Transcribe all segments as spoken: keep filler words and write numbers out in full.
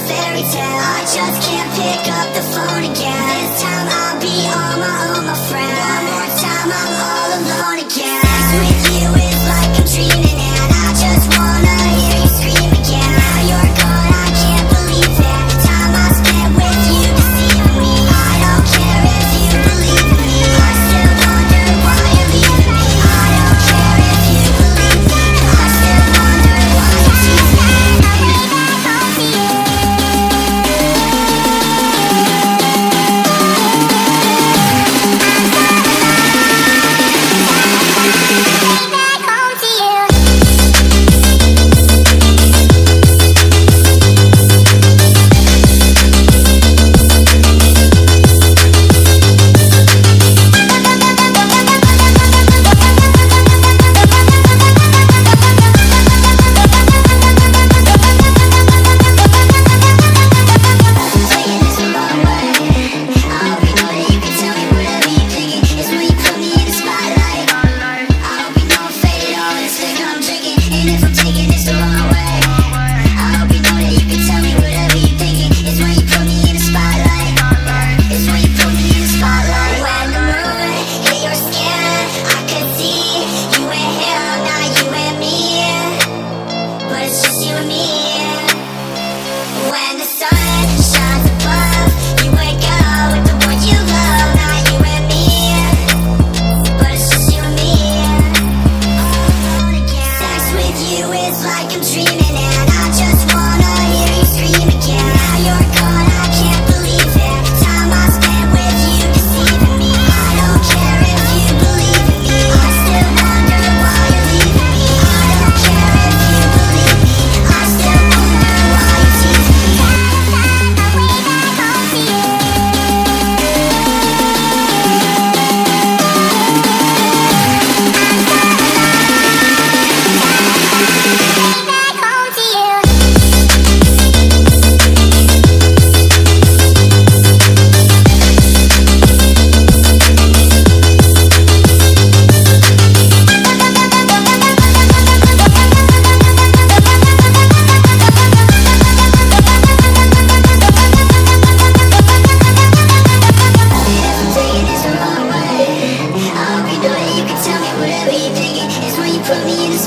fairy tale. I just can't pick up the phone again. This time I'll be on my own, my friend. One more time I'm all alone again. Sex with you is like I'm dreaming, and I just wanna hear you scream again. Now you're gone, I can't believe it. The time I spent with you deceiving me. I don't care if you believe in me. I still wonder why you're leaving me. I don't care if you believe me. I still wonder why you're teasing me.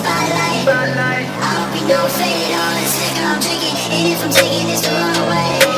Spotlight. I hope you don't fade on this liquor I'm drinking. And if I'm taking this the wrong way,